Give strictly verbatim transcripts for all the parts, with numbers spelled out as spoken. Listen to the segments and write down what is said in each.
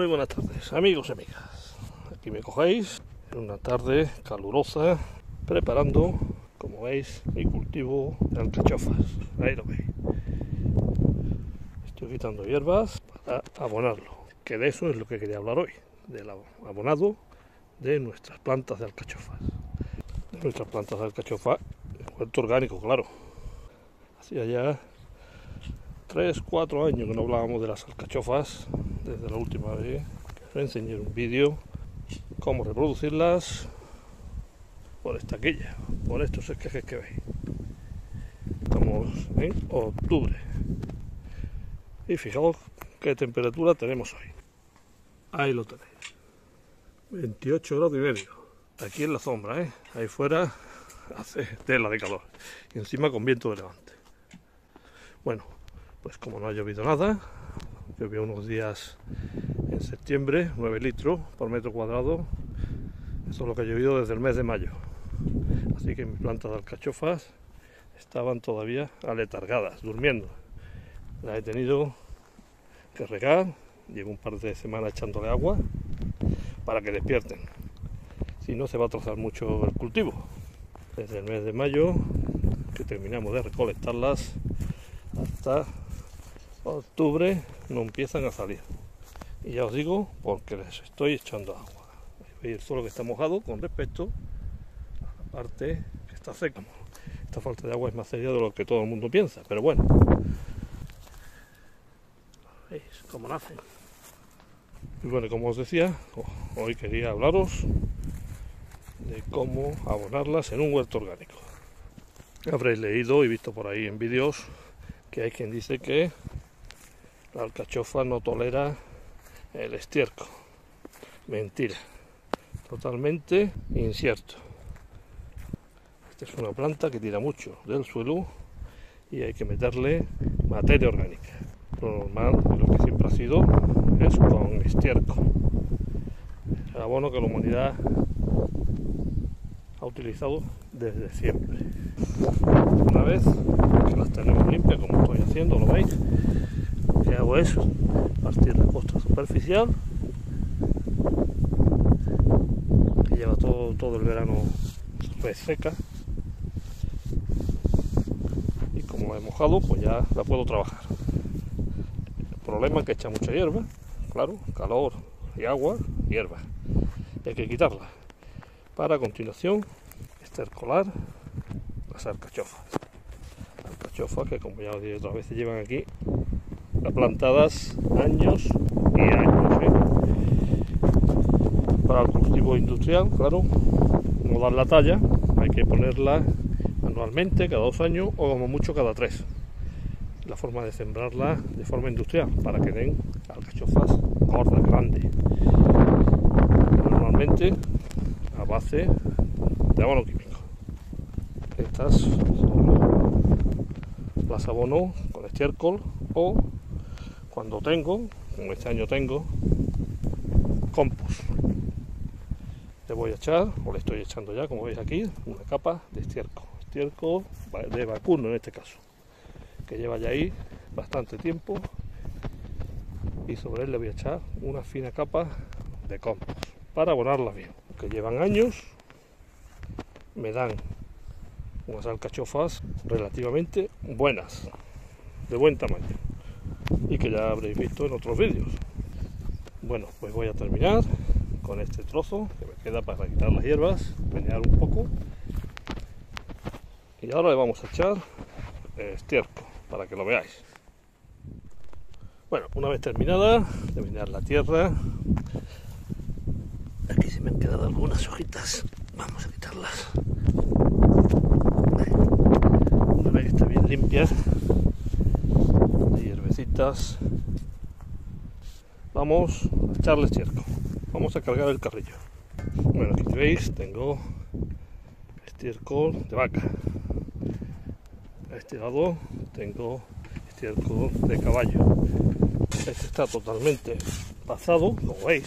Muy buenas tardes, amigos y amigas. Aquí me cogéis en una tarde calurosa, preparando, como veis, mi cultivo de alcachofas. Ahí lo veis. Estoy quitando hierbas para abonarlo, que de eso es lo que quería hablar hoy, del abonado de nuestras plantas de alcachofas. De nuestras plantas de alcachofa, huerto orgánico, claro. Hacía ya tres, cuatro años que no hablábamos de las alcachofas, desde la última vez que os enseñé un vídeo cómo reproducirlas por esta quilla, por estos esquejes que veis. Estamos en octubre y fijaos qué temperatura tenemos hoy. Ahí lo tenéis, veintiocho grados y medio, aquí en la sombra, ¿eh? Ahí fuera hace tela de calor y encima con viento de levante. Bueno, pues como no ha llovido nada, llovió unos días en septiembre, nueve litros por metro cuadrado, eso es lo que ha llovido desde el mes de mayo. Así que mis plantas de alcachofas estaban todavía aletargadas, durmiendo. Las he tenido que regar, llevo un par de semanas echándole agua para que despierten. Si no, se va a trozar mucho el cultivo. Desde el mes de mayo, que terminamos de recolectarlas, hasta octubre no empiezan a salir. Y ya os digo, porque les estoy echando agua. Veis el suelo que está mojado con respecto a la parte que está seca. Esta falta de agua es más seria de lo que todo el mundo piensa, pero bueno. ¿Veis cómo nacen? Y bueno, como os decía, hoy quería hablaros de cómo abonarlas en un huerto orgánico. Habréis leído y visto por ahí en vídeos que hay quien dice que la alcachofa no tolera el estiércol. Mentira, totalmente incierto. Esta es una planta que tira mucho del suelo y hay que meterle materia orgánica. Lo normal, lo que siempre ha sido, es con estiércol. El abono que la humanidad ha utilizado desde siempre. Una vez que las tenemos limpias, como estoy haciendo, lo veis, lo que hago es partir la costra superficial, que lleva todo, todo el verano seca, y como la he mojado, pues ya la puedo trabajar. El problema es que echa mucha hierba, claro, calor y agua, hierba, y hay que quitarla para a continuación estercolar las alcachofas. Alcachofas que, como ya os dije otras veces, llevan aquí plantadas años y años, ¿eh? Para el cultivo industrial, claro, no dan la talla, hay que ponerla anualmente, cada dos años o como mucho cada tres. La forma de sembrarla de forma industrial, para que den alcachofas gordas, grandes. Normalmente a base de abono químico. Estas son las abono con estiércol o, cuando tengo, como este año tengo, compost. Le voy a echar, o le estoy echando ya, como veis aquí, una capa de estiércol. Estiércol de vacuno en este caso, que lleva ya ahí bastante tiempo, y sobre él le voy a echar una fina capa de compost para abonarla bien, que llevan años, me dan unas alcachofas relativamente buenas, de buen tamaño, y que ya habréis visto en otros vídeos. Bueno, pues voy a terminar con este trozo que me queda para quitar las hierbas, menear un poco, y ahora le vamos a echar estiércol para que lo veáis. Bueno, una vez terminada de menear la tierra, aquí se me han quedado algunas hojitas, vamos a quitarlas. Una vez que está bien limpia de hierbecitas, vamos a echarle estiércol, vamos a cargar el carrillo. Bueno, aquí veis, tengo estiércol de vaca, a este lado tengo estiércol de caballo. Este está totalmente pasado, como veis.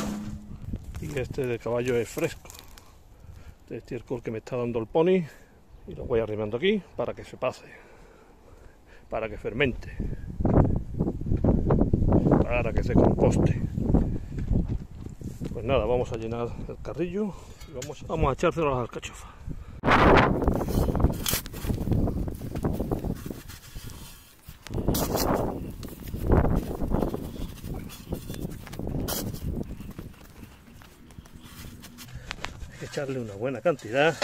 Y este de caballo es fresco. Este estiércol que me está dando el pony y lo voy arrimando aquí para que se pase, para que fermente, para que se composte. Pues nada, vamos a llenar el carrillo y vamos, vamos a echárselo a las alcachofas. Hay que echarle una buena cantidad.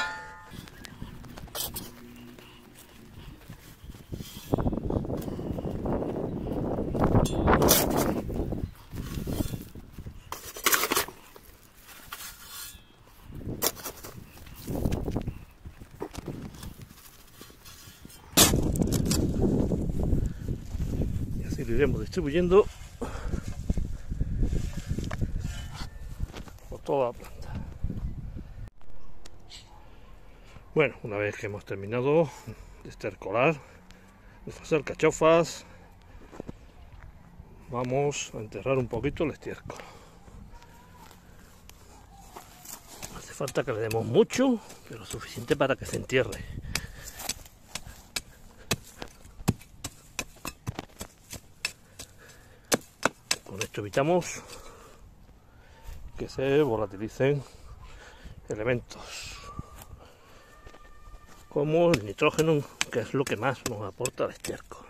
Lo iremos distribuyendo por toda la planta. Bueno, una vez que hemos terminado de estercolar nuestras alcachofas, vamos a enterrar un poquito el estiércol. No hace falta que le demos mucho, pero suficiente para que se entierre. Con esto evitamos que se volatilicen elementos como el nitrógeno, que es lo que más nos aporta el estiércol.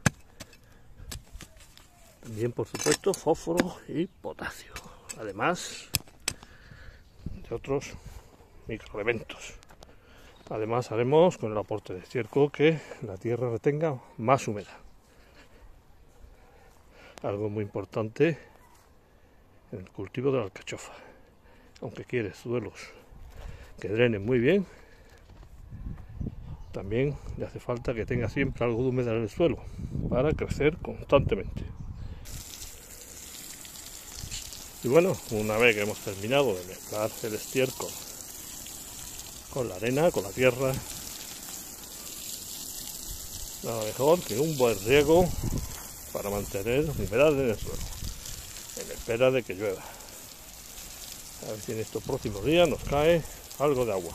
También, por supuesto, fósforo y potasio, además de otros microelementos. Además haremos con el aporte de estiércol que la tierra retenga más humedad. Algo muy importante en el cultivo de la alcachofa. Aunque quiere suelos que drenen muy bien, también le hace falta que tenga siempre algo de humedad en el suelo para crecer constantemente. Y bueno, una vez que hemos terminado de mezclar el estiércol con la arena, con la tierra, nada mejor que un buen riego para mantener humedad en el suelo, en espera de que llueva. A ver si en estos próximos días nos cae algo de agua.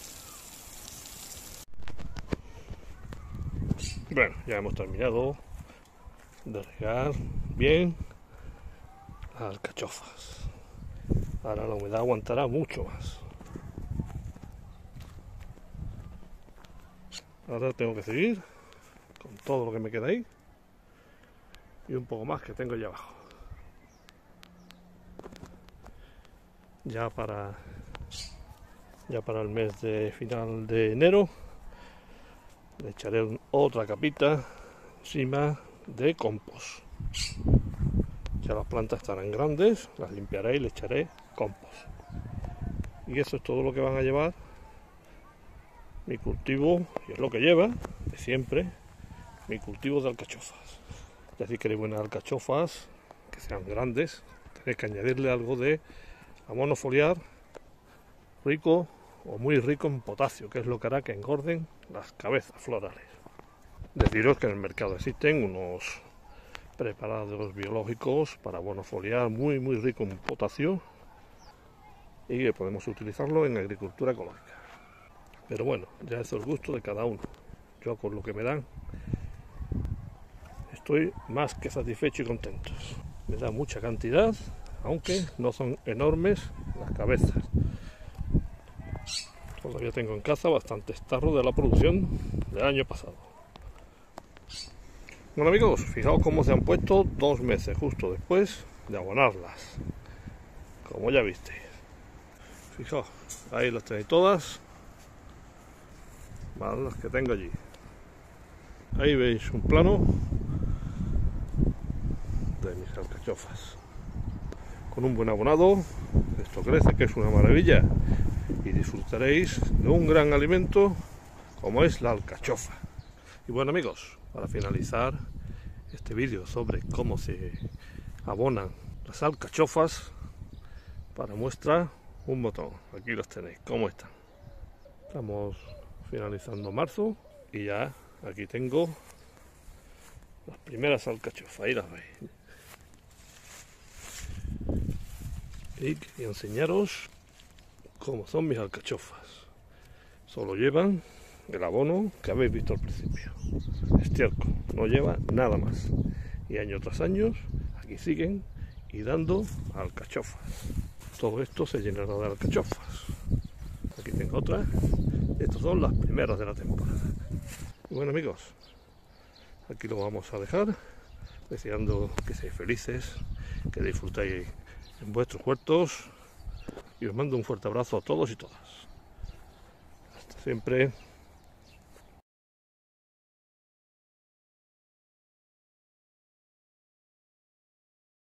Bueno, ya hemos terminado de regar bien las alcachofas. Ahora la humedad aguantará mucho más. Ahora tengo que seguir con todo lo que me queda ahí y un poco más que tengo allá abajo. Ya para ya para el mes de final de enero le echaré otra capita encima de compost. Ya las plantas estarán grandes, las limpiaré y le echaré compost. Y eso es todo lo que van a llevar mi cultivo, y es lo que lleva de siempre mi cultivo de alcachofas. Ya si queréis buenas alcachofas que sean grandes, tenéis que añadirle algo de abono foliar rico o muy rico en potasio, que es lo que hará que engorden las cabezas florales. Deciros que en el mercado existen unos preparados biológicos para abono foliar muy muy rico en potasio y que podemos utilizarlo en agricultura ecológica. Pero bueno, ya es el gusto de cada uno. Yo con lo que me dan estoy más que satisfecho y contento. Me da mucha cantidad, aunque no son enormes las cabezas. Todavía tengo en casa bastantes tarros de la producción del año pasado. Bueno amigos, fijaos cómo se han puesto dos meses justo después de abonarlas. Como ya visteis. Fijaos, ahí las tenéis todas. Más las que tengo allí. Ahí veis un plano de mis alcachofas. Con un buen abonado, esto crece, que es una maravilla, y disfrutaréis de un gran alimento como es la alcachofa. Y bueno amigos, para finalizar este vídeo sobre cómo se abonan las alcachofas, para muestra un botón. Aquí los tenéis, cómo están. Estamos finalizando marzo y ya aquí tengo las primeras alcachofas, ahí las veis. Y quería enseñaros cómo son mis alcachofas. Solo llevan el abono que habéis visto al principio. Estiércol, no lleva nada más. Y año tras año, aquí siguen y dando alcachofas. Todo esto se llenará de alcachofas. Aquí tengo otra. Estas son las primeras de la temporada. Y bueno, amigos, aquí lo vamos a dejar, deseando que seáis felices, que disfrutéis en vuestros huertos, y os mando un fuerte abrazo a todos y todas. Hasta siempre.